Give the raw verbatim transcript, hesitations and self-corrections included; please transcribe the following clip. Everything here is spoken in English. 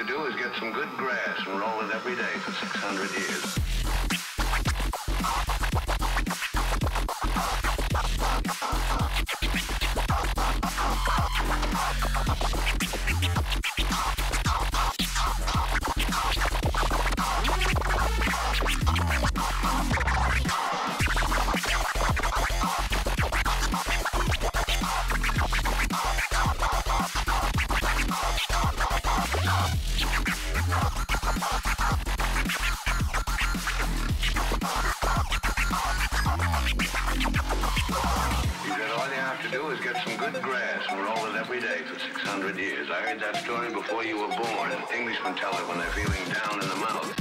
to do is get some good grass and roll it every day for six hundred years. I heard that story before you were born. Englishmen tell it when they're feeling down in the mouth.